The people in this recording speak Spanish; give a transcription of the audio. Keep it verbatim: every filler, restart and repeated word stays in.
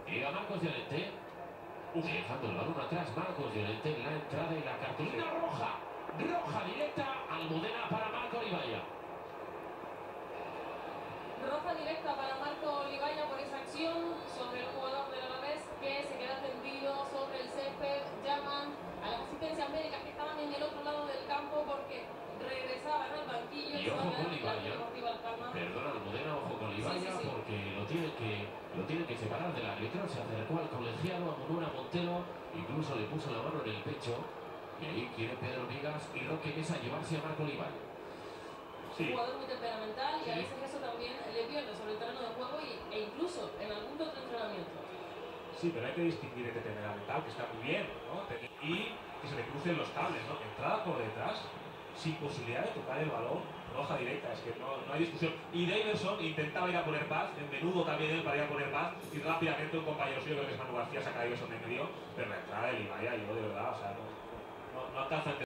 Llega Marcos Llorente. Dejando el balón atrás, Marcos Llorente en la entrada y la cartulina roja. Roja directa, Almudena para Marco Olivalla. Roja directa para Marco Olivalla por esa acción sobre el jugador del Alavés que se queda tendido sobre el césped. Llaman a las asistencias médicas que estaban en el otro lado del campo porque regresaban al banquillo. Y ojo con Olivalla. Perdona, Almudena, ojo con Olivalla, sí, sí, sí. Porque lo tiene que lo tiene que separar del árbitro. Se acercó al colegiado, a Monura Montero, incluso le puso la mano en el pecho. Y ahí quiere Pedro Vigas y Roque Mesa llevarse a Marco Olivalla. Sí. Un jugador muy temperamental y sí, a veces eso también le pierde sobre el terreno de juego y, e incluso en algún otro entrenamiento. Sí, pero hay que distinguir entre temperamental, que está muy bien, ¿no? Y que se le crucen los cables, ¿no? Entrada por detrás, sin posibilidad de tocar el balón, roja directa, es que no, no hay discusión. Y Davidson intentaba ir a poner paz, en menudo también él para ir a poner paz, y rápidamente un compañero suyo, creo que es Manu García, saca a Davidson de medio, pero la entrada de Olivalla, yo de verdad, o sea, no, no, no alcanza a entender.